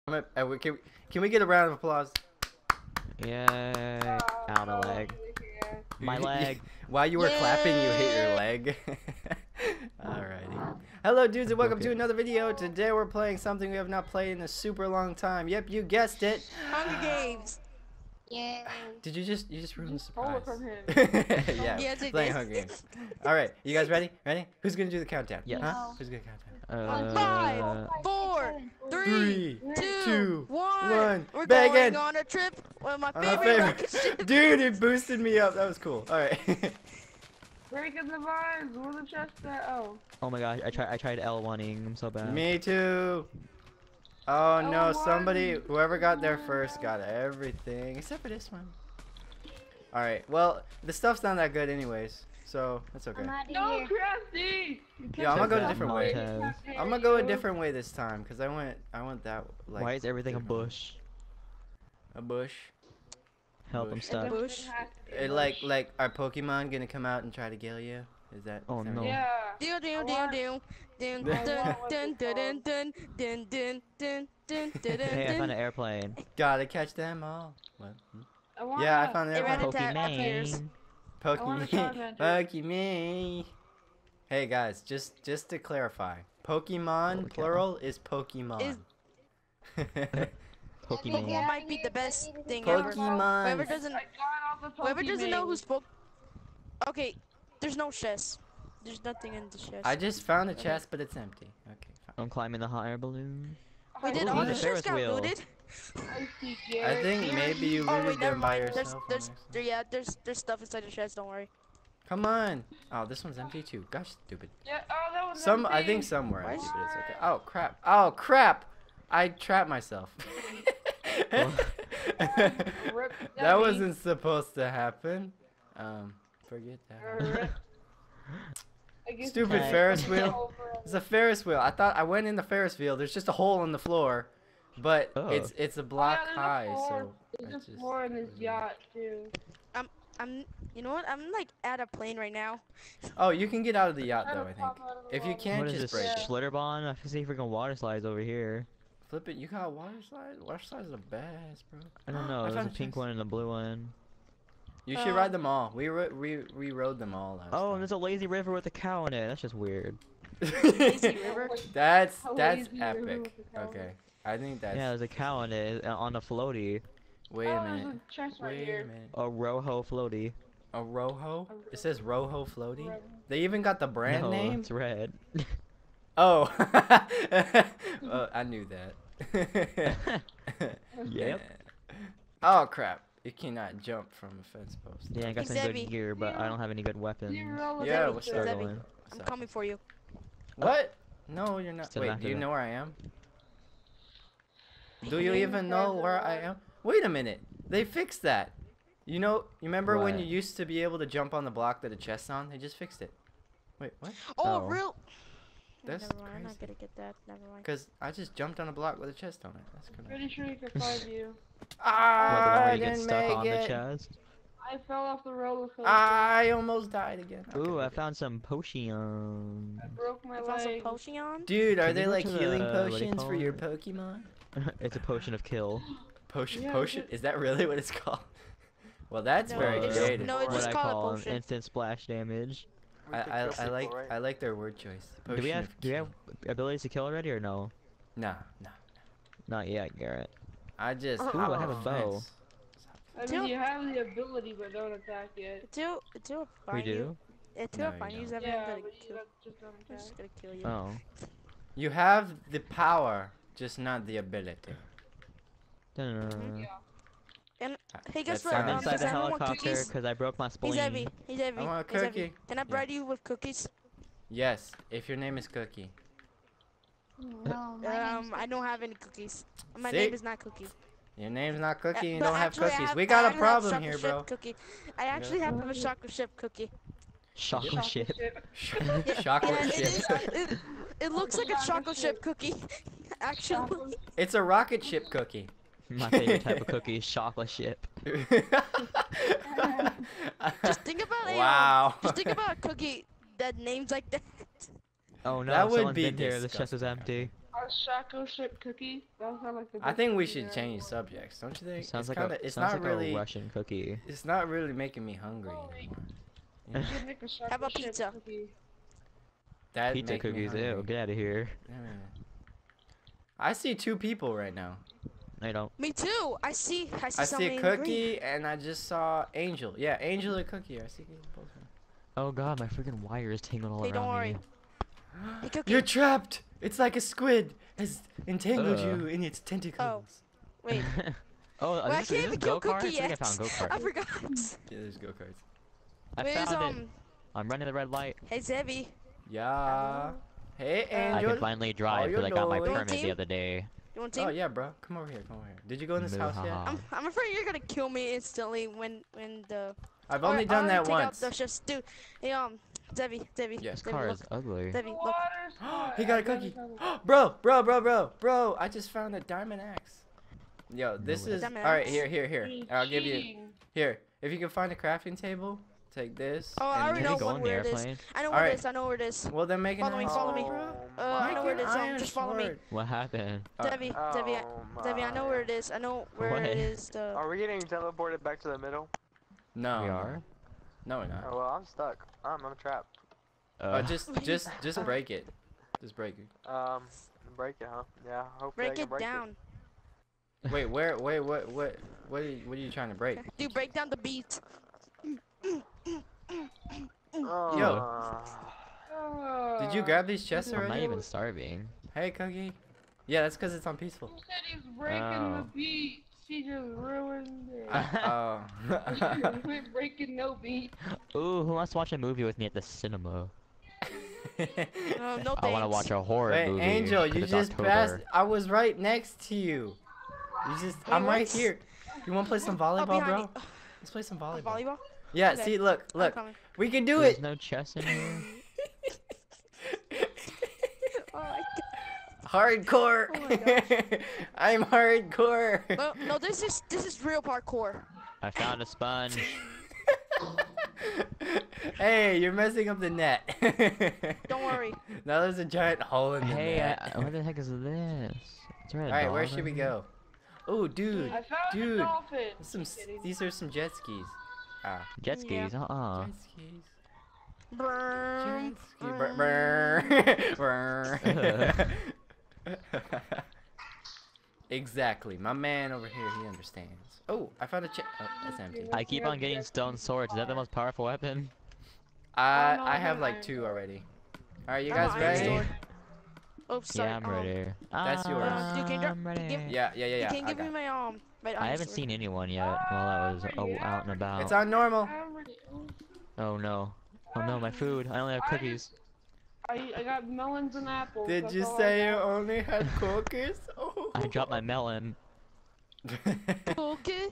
Can we get a round of applause? Yay. Out of leg. My leg. While you were clapping, you hit your leg. Alrighty. Hello, dudes, and welcome to another video. Today we're playing something we have not played in a super long time. Yep, you guessed it. Hunger Games. Yeah. Did you just ruin the surprise? From him. Yeah, Yes, it playing is. Hunger Games. All right, you guys ready? Ready? Who's gonna do the countdown? Yes. Huh? Who's gonna count down? 5, 4, 3, 2, 1. We're Bag going in. on a trip with my On my favorite rocket ship. Dude, it boosted me up. That was cool. All right. Breaking the vines. Where the chest at? Oh. Oh my gosh, I tried L1ing. I'm so bad. Me too. Oh no, L1. somebody, whoever got there first got everything except for this one. All right. Well, the stuff's not that good anyways, so that's okay. I'm out of No, here. Crafty. Yeah, I'm gonna go a Check different that way. Montez. I'm gonna go a different way this time because I went that like. Why is everything a different. bush? A bush. Help, I'm Bush. stuck. Bush. Like our Pokemon gonna come out and try to kill you? Is that? Oh, is that no. right? Yeah. Dun dun dun dun dun dun dun dun dun dun dun dun dun dun Hey, I found dun. an airplane. Gotta catch them all. What? I Yeah, I found They that ran one. into appears. Pokemon. wanna Pokemon. challenge. Pokemon. Hey guys, just to clarify, Pokemon Okay. plural is Pokemon. Is- Pokemon. Pokemon might be the best thing ever. Whoever Pokemon. doesn't, I got all the whoever doesn't know Pokemon. who's Okay, there's no chest. There's nothing in the chest. I just found a chest, but it's empty. Okay, fine. I'm climbing the hot air balloon. We did Ooh, all the the Ferris chests got wheel. looted. I think maybe you Oh looted wait, never them by mind. yourself. There's stuff inside the chest. Don't worry. Come on. Oh, this one's empty too. Gosh, stupid. Yeah, oh, that was I think empty. somewhere Why empty, is- but it's okay. Oh crap. Oh crap. I trapped myself. Rip That Debbie. wasn't supposed to happen. Forget that. Rip. I guess Stupid it's Ferris over. wheel. It's a Ferris wheel. I thought I went in the Ferris wheel. There's just a hole in the floor, but Oh. it's a block there's a high, floor. so There's it's a just. floor in this yacht too. You know what? I'm like at a plane right now. Oh, you can get out of the yacht Try to though. I think. pop out of the If you water. can't, What is just this? break it. Schlitterbahn? I can see freaking water slides over here. Flip it. You got a water slide. Water slides are badass, bro. I don't know. I There's a found a pink chest. one and a blue one. You should ride them all. We rode them all last Oh, and time. there's a lazy river with a cow in it. That's just weird. Lazy river. That's A that's lazy river epic. with a cow. Okay, I think that's. Yeah, there's a cow in it on a floaty. Wait Oh, a there's minute. a chest right Wait a here. minute. A Rojo floaty. A Rojo? It says Rojo floaty. Right. They even got the brand No, name. it's red. Oh. Well, I knew that. Yep. Oh crap! You cannot jump from a fence post. Yeah, I got Hey, some Zebby. good gear, but I don't have any good weapons. Zero with Yeah, everything. what's up? Zebby. Struggling. I'm So- coming for you. What? No, you're not. Still Wait, after do you that. know where I am? Do you even know where I am? Wait a minute. They fixed that. You know, you remember when What? you used to be able to jump on the block that a chest's on? They just fixed it. Wait, what? Oh, Oh. real. That's Never mind. I'm not crazy. gonna get that. Never mind. Because I just jumped on a block with a chest on it. That's gonna. Pretty sure you can find you. What, the Ah, one where I you get didn't stuck make on the it. chest? I fell off the roller coaster. I almost died again. Okay, Ooh, we're I good. found some potions. I broke my I found some leg. potion. Dude, are Can they we go like to the, healing what do you potions call for your it? Pokemon? It's a potion of kill. Potion, Yeah, potion? but- Is that really what it's called? Well, that's No, very it's- creative. no, it's what just I call it call potion. instant splash damage. I like their word choice. Do we Potion have of do we have kill. abilities to kill already or no? Nah, nah. Not yet, Garrett. I just. Ooh, hop I have on a the bow. fence. I mean, you have the ability, but don't attack yet. Until I We find you. do? Until No, I you find you, don't. Zebby, Yeah, I'm gonna but you kill. just don't I'm attack. just gonna kill you. Oh. You have the power, just not the ability. Dun-dun-dun. Yeah. Hey, guess That what? sounds- I'm inside does the everyone want helicopter cookies? because I broke my Hey, spleen. Zebby. Hey, Zebby. I want a Hey, Zebby. cookie. Can I bribe you with cookies? Yes, if your name is Cookie. No, my name's I don't have any cookies. My See? name is not Cookie. Your name's not Cookie, and you But don't have actually, I cookies. have- We I got a actually have problem here, chocolate bro. chip Cookie. I actually have a chocolate chip cookie. Chocolate shit. Chocolate And chip. it looks like a chocolate chip cookie. Actually. It's a rocket ship cookie. My favorite type of cookie is chocolate chip. Just think about Wow. Just think about a cookie that names like that. Oh no, That would someone's be been here. The chest is disgusting. empty. Our a chocolate chip cookie? That sounds like the I best think we cookie should ever. change subjects, don't you think? Sounds it's like kinda, it's sounds not like really, a Russian cookie. it's not really making me hungry anymore. We should make a chocolate about chip pizza? cookie. That'd Pizza make me cookies, ew, hungry. get out of here. Yeah. I see 2 people right now. I don't. Me too. I see I see something a in green. Cookie and I just saw Angel. Yeah, Angel and Cookie. I see both of them. Oh god, my freaking wire is tangled all Hey, don't around worry. me. Hey, Cookie. You're trapped. It's like a squid has entangled Ugh. you in its tentacles. Wait. Oh, Wait, I this can't is even this kill go-karts? I Cookie think I yet. found go-karts. I forgot. Yeah, there's go karts. I Where's found it. I'm running the red light. Hey Zevi. Yeah. Hey, I Angel. can finally drive you because I got my doing? permit Team? the other day. You want team? Oh yeah, bro. Come over here. Come over here. Did you go in this house yet? Muhaha. I'm afraid you're gonna kill me instantly when the. I've only done I that already take out once. the chef's dude. Hey Zevi. Yes. This Zevi, car look. is ugly. Zevi, look. Water spot. He got a cookie. Bro. I just found a diamond axe. Yo, this way. is Diamond all right. axe? Here. He's I'll give you. cheating. Here, if you can find a crafting table, take this. Oh, I and already Can this. know we go one in the where it is. airplane? I know All where right. it is. I know where it is. Well, then make an Follow me, iron follow me. sword. I know Make where it an is. iron Just follow me. sword. What happened? Zevi, Zevi, I know where it is. I know where What? it is. The. Are we getting teleported back to the middle? No. We are? No, we're not. Oh, well, I'm stuck. I'm trapped. Just break it. Just break it. Break it, huh? Yeah, hopefully I Break can it break down. Wait, what are you trying to break? Dude, break down the beat. it. Yo. Did you grab these chests I'm not already? even starving. Hey, Cookie. Yeah, that's because it's on peaceful. Who said he's breaking Oh. the beat? She just ruined it. Oh. We're breaking no beat. Ooh, who wants to watch a movie with me at the cinema? No thanks. I want to watch a horror Wait, movie. Angel, 'cause you it's just October. passed. I was right next to you. I'm right what? here. You want to play some Oh, volleyball, behind bro? you. Let's play some Oh, volleyball. volleyball? Yeah, Okay. see, look, I'm look. coming. We can do There's it. no chess in here. Oh my Hardcore. Oh my I'm hardcore. god. No, this is real parkour. I found a sponge. Hey, you're messing up the net. Don't worry. Now there's a giant hole in the Hey, net. what the heck is this? Is there a Alright, where dog should we in here? go? Oh, dude. I found Dude. a dolphin. These are some jet skis. Ah, Jet skis, Yeah. jet skis. Brrrm. Jet ski. Brr, brr. Exactly. My man over here, he understands. Oh, I found a chest. Oh, that's empty. I keep on getting stone swords. Is that the most powerful weapon? I have like 2 already. Alright, you I'm guys an iron ready? sword. Oh, sorry. Yeah, I'm ready. That's yours. Dude, can you drop- I'm ready. give- Yeah. You I can give got me it. my I iron haven't sword. seen anyone yet while I was out and about. It's on normal. Oh no. Oh no, my food. I only have cookies. I got melons and apples. Did that's you all I say you got. only had cookies? Oh. I dropped my melon. Okay.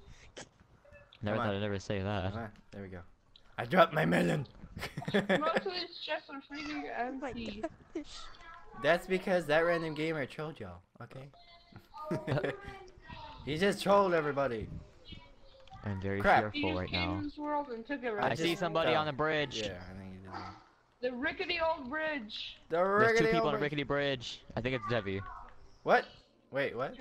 Never Come thought on. I'd ever say that. Ah, there we go. I dropped my melon. Most of these chests are freaking Oh my empty. gosh. That's because that random gamer trolled y'all, okay? He just trolled everybody. I'm very Crap. He fearful just right came now. in this world and took I I everything. see just somebody fell. on the bridge. Yeah, I think he did that. The rickety old bridge. The There's 2 rickety people on old a rickety bridge. I think it's Debbie. What? Wait, what?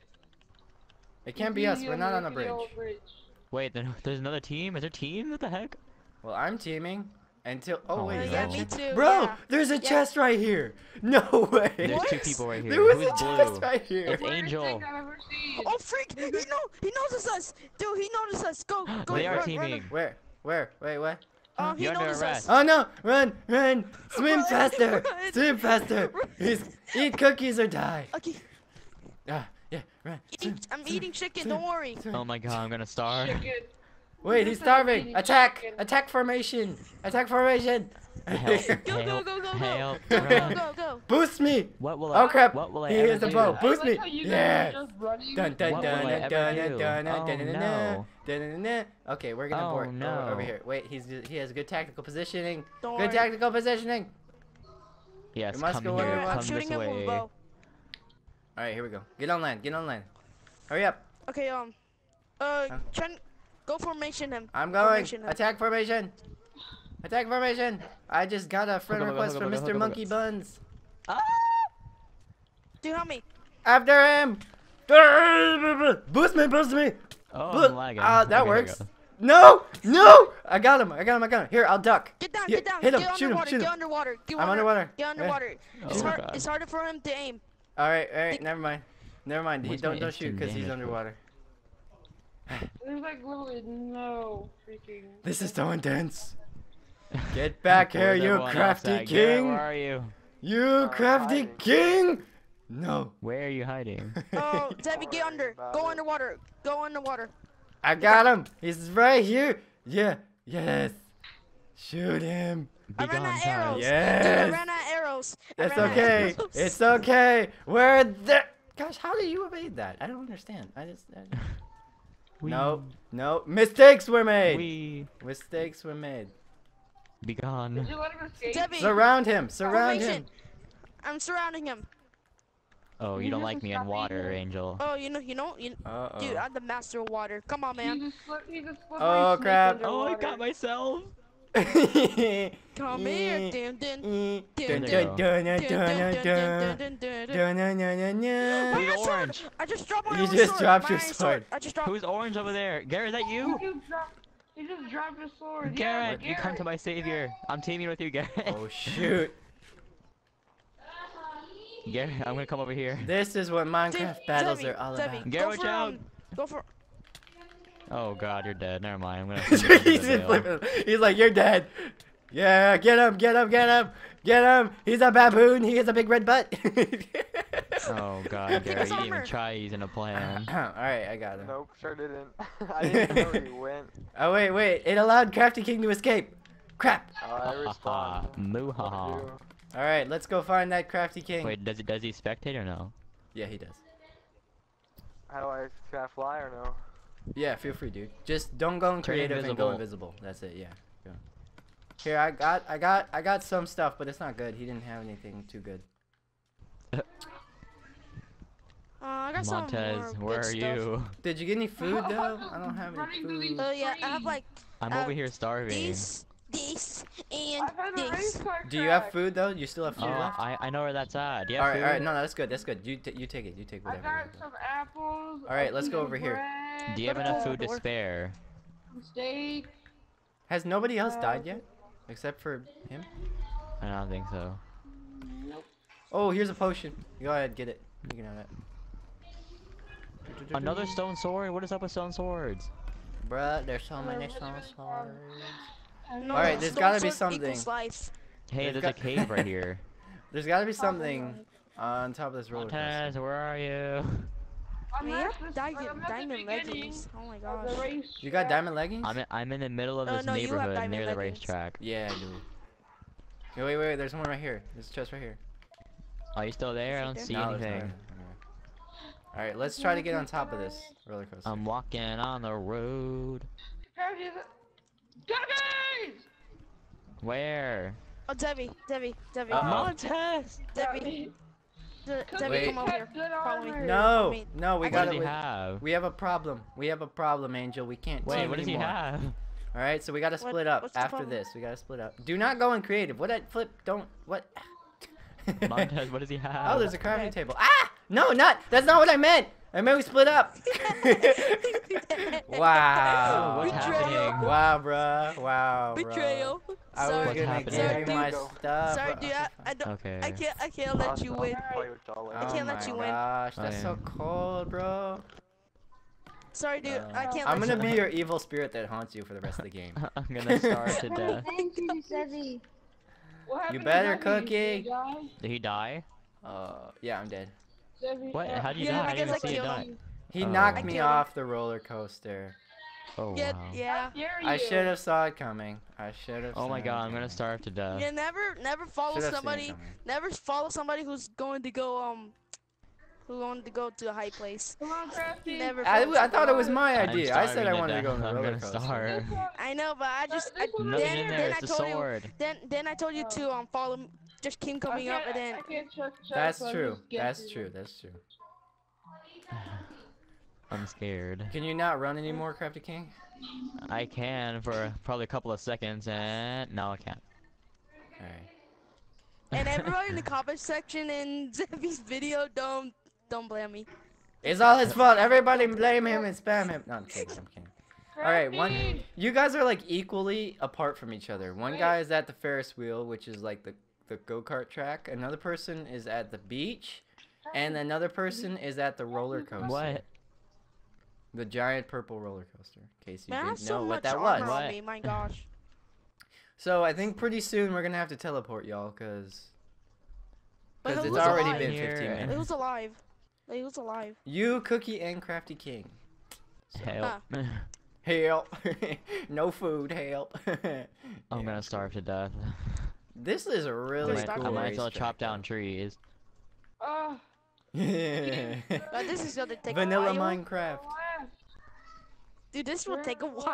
It can't be us. We're not on a rickety bridge. old bridge. Wait, there's another team? Is there a team? What the heck? Well, I'm teaming until. Oh, Oh, wait. is Yeah, that no. me you? too. Bro, yeah. there's a Yeah. chest right here. No way. There's What? 2 people right here. There was Who's a chest blue? right here. It's Weirdest Angel. thing I've ever seen. Oh freak! He noticed us. Dude, he noticed us. Go. They are run, teaming. Where? Wait, what? He You're under noticed arrest. us. Oh no! Run! Swim Run, faster! run. Swim faster! Eat cookies or die. Okay. Ah, yeah, run. I'm eating chicken. Don't worry. Oh my god, I'm gonna starve. Chicken. Wait, he's starving. Attack! Attack formation! Attack formation! Help, Go, help, go, go, go, help, Go, run. go. Boost me! What will I? Oh crap! What will I He ever has a do? bow. I Boost like me! how you guys Yeah! are just running. Dun dun What dun will I dun ever dun do? dun dun Oh, dun dun no. dun dun. Okay, we're gonna Oh, board over no. here. Wait, he has good tactical positioning. Don't Good worry. tactical positioning. Yes, You must come go here. where you want. I'm Come shooting this him with a way. bow. All right, here we go. Get on land. Get on land. Hurry up! Okay. Try and go formation him. I'm going. Formation him. Attack formation. Attack formation. I just got a friend Go, go, go, request go, from go, go, Mr. go, go. Monkey Buns. Ah! Dude, help me. After him! Boost me, boost me! Oh, Look, I'm lagging. that Okay, there we works. go. No! No! I got him, I got him, I got him. Here, I'll duck. Get down, Yeah, get down. hit him, Get shoot him, underwater, shoot get him. underwater. Get I'm underwater. Get underwater. It's Oh, hard. God. It's harder for him to aim. Alright, never mind. Never mind. What's Don't my shoot instant because he's damage underwater. There's like literally no freaking. This is so intense. Get back here, Where's you everyone else crafty at? Garrett, king! where are you? You crafty hiding. king! No. Where are you hiding? Oh, Debbie, get worry under. about Go it. underwater. Go underwater. I got him! He's right here! Yeah, yes! Shoot him! Be I ran gone, out of Taz. arrows. Dude, I Yes! ran out of arrows. I It's ran out of okay! arrows. It's okay! Where the... Gosh, how do you evade that? I don't understand. Wee. No, no. Mistakes were made! Wee. Mistakes were made. Be gone. Did you let him escape? Debbie, Surround him! Surround him! formation. I'm surrounding him. Oh, you You don't just like me in stop water, eating. Angel. Oh, you know, Uh-oh. dude, I'm the master of water. Come on, man. He's a slippery Oh, snake crap. Oh, I underwater. got myself. Come here. Dun, dun, dun, There dun, you dun, go. dun, dun, dun, dun, dun, dun. Who's My sword! orange? I just dropped my You own just sword. dropped My your iron sword. I just dropped. Who's orange over there? Garrett, is that you? He just dropped his sword. Garrett, yeah, you come to my savior. I'm teaming with you, Garrett. Oh, shoot. Garrett, I'm gonna come over here. This is what Minecraft Debbie, battles Debbie, are all Debbie, about. Garrett, go watch for, out. Go for. Oh God, you're dead. Never mind. I'm gonna. He's just flipping. He's like, you're dead. Yeah, get him, get him, get him, get him. He's a baboon. He has a big red butt. Oh God, Garrett, you didn't armor. even try using a plan. Alright, I got him. Nope, sure didn't. I didn't even know where he went. Oh, wait. It allowed Crafty King to escape. Crap. Oh, I respawned. Moo-ha-ha. Alright, let's go find that Crafty King. Wait, does he spectate or no? Yeah, he does. How do I, can I fly or no? Yeah, feel free, dude. Just don't go in Turn creative and go invisible. invisible. That's it, yeah. Go. Here, I got some stuff, but it's not good. He didn't have anything too good. I got some more Montez, good where are stuff. you? Did you get any food though? I don't have any Running through food. these Yeah, I have like I'm Uh, over here starving. this, and I've had a race this. car Do you have crash. food though? You still have food Oh, left? I know where that's at. Yeah. Alright, no, that's good. That's good. You take it. You take I whatever. got you have. some apples. Alright, a let's go piece of over here. bread, Do you have Let enough go food to door. spare? some steak. Has nobody else died yet? Except for him? I don't think so. Oh, here's a potion. Go ahead, get it. You can have it. Another stone sword? What is up with stone swords? Bruh, there's so many stone swords. No, Alright, there's stone gotta be sword something. equals life. Hey, There's there's a got- cave right here. There's gotta be something on top of this roller Montez, coaster. where are you? I'm Man, at you this- have diamond, I'm at the diamond beginning leggings. Oh my of gosh. the race You got track. diamond leggings? I'm in the middle of this no, you have neighborhood diamond near the leggings. racetrack. Yeah, I do. Okay, wait, there's one right here. There's a chest right here. Are you still there? I don't see No, there's not. anything. Alright, let's try to get on top of this roller coaster. I'm walking on the road. Debbie! Where? Oh, Debbie. Uh-oh. Montez! Debbie, Wait. come over here. Follow me. No, mean, no, we I What got does it. he have? We have a problem. We have a problem, Angel. We can't Wait, team what does he anymore. have? All right, so we gotta split up what's the after problem? this. We gotta split up. Do not go in creative. What? Flip? Don't. What? Montez, what does he have? Oh, there's a crafting table. Ah! No, not. That's not what I meant. I meant we split up. Wow. What's Betrayal. happening? Wow, bruh. Wow, bruh. Betrayal. I was Sorry, What's gonna happening? give Sorry, you dude. my Go. stuff. Sorry, but- dude. I don't. Okay. I can't let you win. Play with y'all later. Oh can't let my you win. gosh, that's so Okay. cold, bro. Sorry, dude. I can't I'm let gonna you be your evil spirit that haunts you for the rest of the game. I'm gonna starve to death. Thank you, Debbie. What happened to better, Debbie? Cookie. Did he die? Did he die? Yeah, I'm dead. Debbie, What? How do you Yeah, die? I because didn't I even see you killed die. him. He Oh. knocked I me killed him. off the roller coaster. Oh Yeah, wow. yeah. Dare I you? should have saw it coming. I should have. Oh my god, I'm gonna starve to death. Yeah, never follow somebody. Never follow somebody who's going to go to a high place. Come on, Crafty. Never. I follow thought it was somebody. my I'm idea. I said starving I to wanted to death. go on the I'm roller gonna coaster. starve. I know, but I Nothing in there. then It's I a told you. sword. Then I told you to follow me. Just keep coming up, and then I can't trust Chuck, That's so I'm true. just guessing. That's true. That's true. I'm scared. Can you not run anymore, Crafty King? I can for probably a couple of seconds, and no, I can't. Alright. And everybody in the comment section in Zephy's video, don't blame me. It's all his fault. Everybody blame him and spam him. No, I'm kidding. I'm kidding. All right, you guys are like equally apart from each other. One guy is at the Ferris wheel, which is like the go-kart track. Another person is at the beach, and another person is at the roller coaster. What? The giant purple roller coaster. In case you Man, I have didn't so know much what that armor was. on me, my gosh. So I think pretty soon we're gonna have to teleport y'all, cause But it's who's already alive? been Here. 15 minutes. Who's alive? Like, who's alive? You, Cookie, and Crafty King. Help. Help! No food. Help! I'm gonna starve to death. This is a really Just cool I might as well racetrack, chop down trees. Oh, This is gonna take Vanilla a while. Minecraft. Dude, this will take a while.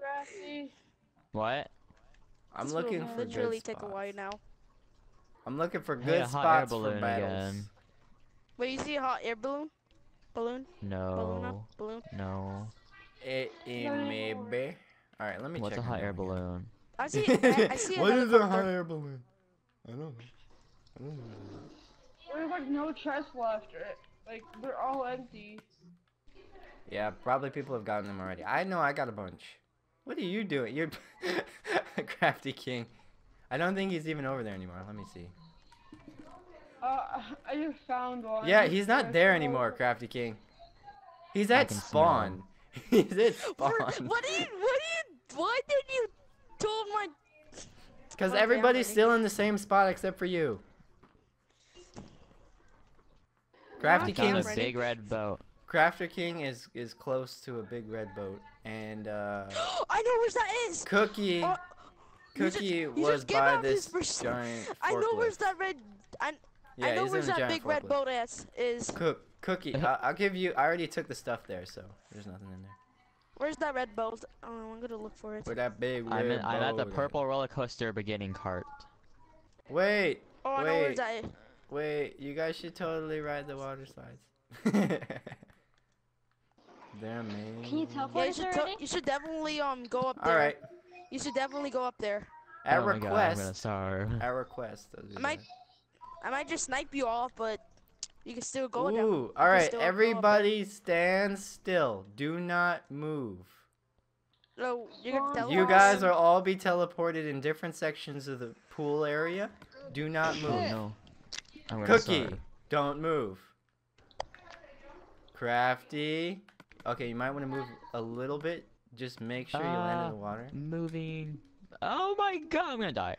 What? I'm This looking will for literally good take a spots. while now. I'm looking for Hey, good a hot air spots for balloon battles. again. Wait, you see a hot air balloon? Balloon? No. Balloon? No. Maybe. All right, let me What's check. a hot them air down here. balloon? I see. I see. What is a hot helicopter. air balloon? I don't know. There's like no chests left, right? Like they're all empty. Yeah, probably people have gotten them already. I know I got a bunch. What are you doing? You're Crafty King. I don't think he's even over there anymore. Let me see. I just found one. Yeah, he's not there anymore, Crafty King. He's at can spawn. He's at spawn. Why did you told my? Because Okay, I'm everybody's ready. still in the same spot except for you. Crafty Okay, Found I'm a King's ready. big red boat. Crafter King is close to a big red boat, and I know where that is. Cookie Oh, you Cookie just was gave by out his this pers- giant forklift. I know where's that red. Yeah, I know he's in where's the that giant big red forklift. boat is. Cookie, I'll give you. I already took the stuff there, so there's nothing in there. Where's that red boat? Oh, I'm gonna look for it. Where that big red I'm at the boat purple roller coaster beginning cart. Wait, Oh, I know where's that. wait. You guys should totally ride the water slides. They're amazing. Can you Yeah, teleport us already? you should definitely go up there. All right. You should definitely go up there. At Oh my God, I'm gonna request. starve. At request. I'll do I might- that. I might just snipe you off, but you can still go down. Ooh, all right. still go up Everybody stand still. Do not move. No, you're gonna tell You us? guys are all be teleported in different sections of the pool area. Do not Oh move. no. I'm gonna Cookie, starve. don't move. Crafty. Okay, you might want to move a little bit. Just make sure you land in the water. Moving. Oh my God, I'm gonna die.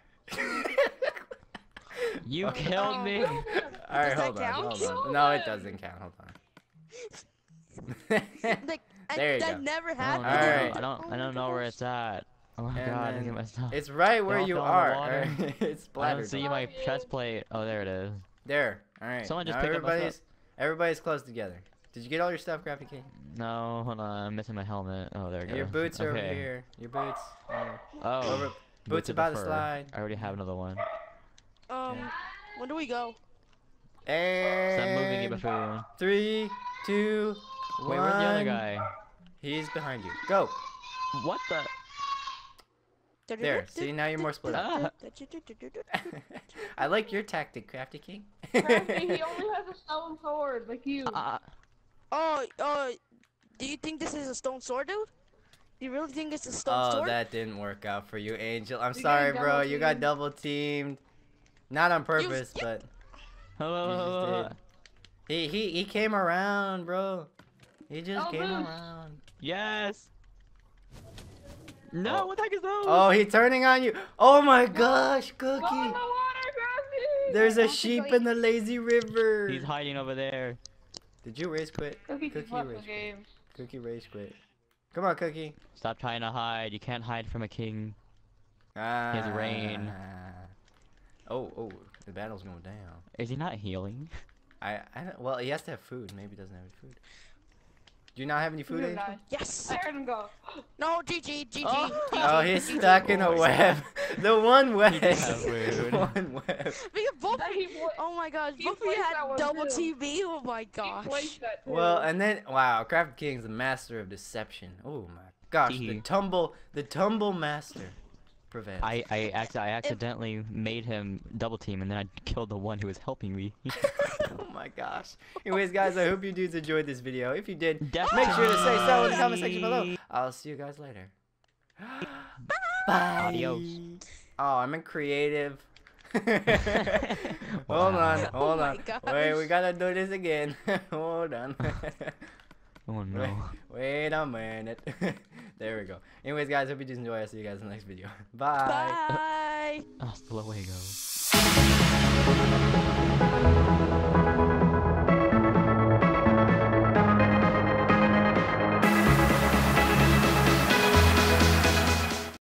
You killed me. Alright, that hold on, count? hold on. No, it doesn't count. Hold on. Like, There you that go. never I don't happened. know. Alright. I don't know where it's at. Oh my And God, then look at my stuff. It's right where all you fell in the are. water. It's I don't splattered. see my chest plate. Oh, there it is. There. Alright. Someone just now picked up my everybody's close together. Did you get all your stuff, Crafty King? No, hold on, I'm missing my helmet. Oh, there we go. Your boots are over Okay. here. Your boots. Oh, Over. Boots of about the to fur. slide. I already have another one. When do we go? Stop moving, you And buffoon. 3, 2, 1. Wait, where's the other guy? He's behind you. Go. What the? There. See, now you're more split up. Ah. I like your tactic, Crafty King. Crafty, he only has a stone sword, like you. Oh, do you think this is a stone sword, dude? Do you really think it's a stone Oh, sword? that didn't work out for you, Angel. I'm You sorry, got bro. You got double-teamed. double teamed. Not on purpose, you- but Hello. he came around, bro. He just Oh, came boost. around. Yes. No, Oh. what the heck is those? Oh, he turning on you. Oh my gosh, Go in Cookie. the water, Crafty! There's a have to sheep go in the lazy river. He's hiding over there. Did you race quit? Cookie just left the race quit. game. Cookie race quit. Come on, Cookie. Stop trying to hide. You can't hide from a king. Ah. rain. Oh, the battle's going down. Is he not healing? I don't, well, he has to have food. Maybe he doesn't have any food. Do you not have any He's food, gonna Angel? die. Yes. I heard him go. No, GG, GG. Oh. GG. Oh, he's GG. stuck in a web. The one web. does have food. The one web. We can both. That he pla- Oh my gosh, he both of you placed that had one double too. TV. Oh my He gosh. placed that too. Well, and then wow, Craft King's the master of deception. Oh my gosh, Tee. the tumble master. prevails. I accidentally made him double team, and then I killed the one who was helping me. Oh my gosh. Anyways, guys, I hope you dudes enjoyed this video. If you did, Definitely. make sure to say so in the comment section below. I'll see you guys later. Bye. Adios. Oh, I'm in creative. Hold Wow. on, Oh hold my on. gosh. Wait, we gotta do this again. Hold on. Oh no. Wait a minute. There we go. Anyways, guys, hope you just enjoy. I'll see you guys in the next video. Bye. Bye. Hasta luego.